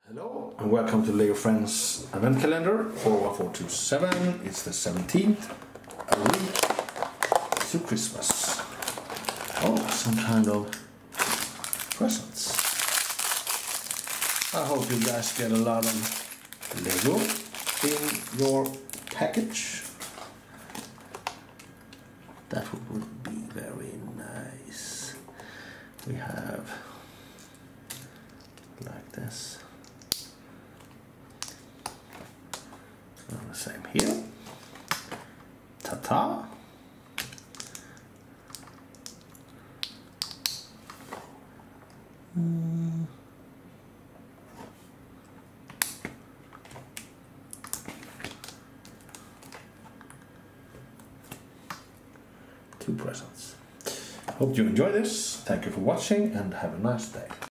Hello and welcome to LEGO Friends Advent Calendar 41427. It's the 17th, a week to Christmas. Oh, some kind of presents. I hope you guys get a lot of LEGO in your package. That would be very nice. We have like this. The same here. Ta-ta. Two presents. Hope you enjoy this. Thank you for watching and have a nice day.